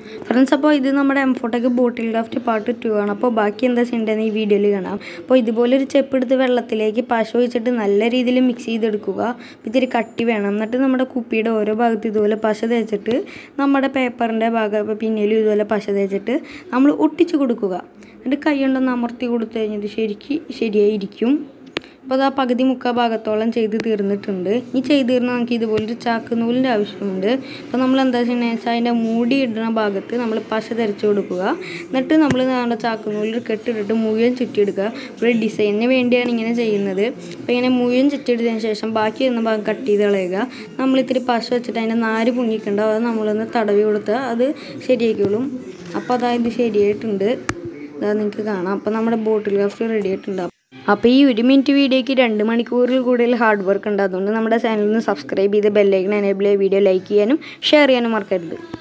Friends, അപ്പോൾ ഇത് നമ്മുടെ എംഫോടെക് ബോട്ടിൽ ക്രാഫ്റ്റ് പാർട്ട് 2 ആണ്. അപ്പോൾ ബാക്കി എന്താ ചെയ്യേണ്ടതെന്ന് ഈ വീഡിയോയിൽ കാണാം. അപ്പോൾ ഇതുപോലൊരു ചെപ്പെടുത്ത് വെള്ളത്തിലേക്ക് പശ ഒഴിച്ചിട്ട് നല്ല രീതിയിൽ മിക്സ് ചെയ്തെടുക്കുക. ഇത്തിരി കട്ടി വേണം. എന്നിട്ട് നമ്മുടെ കുപ്പിയുടെ ഓരോ ഭാഗത്ത് ഇതുപോലെ പശ തേച്ചിട്ട് നമ്മുടെ പേപ്പറിൻ്റെ ഭാഗം പിന്നിലും ഇതുപോലെ പശ തേച്ചിട്ട് നമ്മൾ ഒട്ടിച്ച് കൊടുക്കുക. എന്നിട്ട് കൈ കൊണ്ടൊന്ന് അമർത്തി കൊടുത്തു കഴിഞ്ഞിട്ട് ശരിയായിരിക്കും. അപ്പോൾ അത് പകുതി മുക്കാൽ ഭാഗത്തോളം ചെയ്ത് തീർന്നിട്ടുണ്ട്. ഈ ചെയ്ത് തീർന്നാൽ നമുക്ക് ഇതുപോലൊരു ചാക്ക് നൂലിൻ്റെ ആവശ്യമുണ്ട്. അപ്പോൾ നമ്മൾ എന്താ ചെയ്യണമെന്ന് വെച്ചാൽ അതിൻ്റെ മൂടി ഇടുന്ന ഭാഗത്ത് നമ്മൾ പശ തരച്ച് കൊടുക്കുക. എന്നിട്ട് നമ്മൾ നമ്മുടെ ചാക്ക് നൂലിൽ കെട്ടിട്ടിട്ട് മുഴുവൻ ചുറ്റിയെടുക്കുക. ഒരു ഡിസൈനിന് വേണ്ടിയാണ് ഇങ്ങനെ ചെയ്യുന്നത്. അപ്പോൾ ഇങ്ങനെ മുഴുവൻ ചുറ്റിയെടുത്തതിന് ശേഷം ബാക്കി വരുന്ന ഭാഗം കട്ട് ചെയ്ത് കളയുക. നമ്മളിത്തിരി പശ വെച്ചിട്ട് അതിൻ്റെ നാര് പൊങ്ങിയിട്ടുണ്ടാവും. അത് നമ്മളൊന്ന് തടവി കൊടുത്താൽ അത് ശരിയായിക്കോളും. അപ്പോൾ അതായത് ശരിയായിട്ടുണ്ട്. അതാ നിങ്ങൾക്ക് കാണാം. അപ്പോൾ നമ്മുടെ ബോട്ടിൽ ക്രാഫ്റ്റ് റെഡി ആയിട്ടുണ്ട്. അപ്പോൾ ഈ 1 മിനിറ്റ് വീഡിയോയ്ക്ക് 2 മണിക്കൂറിൽ കൂടുതൽ ഹാർഡ് വർക്ക് ഉണ്ട്. അതുകൊണ്ട് നമ്മുടെ ചാനലിൽ നിന്ന് സബ്സ്ക്രൈബ് ചെയ്ത് ബെല്ലൈക്കൺ എനേബിൾ ചെയ്യുക. വീഡിയോ ലൈക്ക് ചെയ്യാനും ഷെയർ ചെയ്യാനും മറക്കരുത്.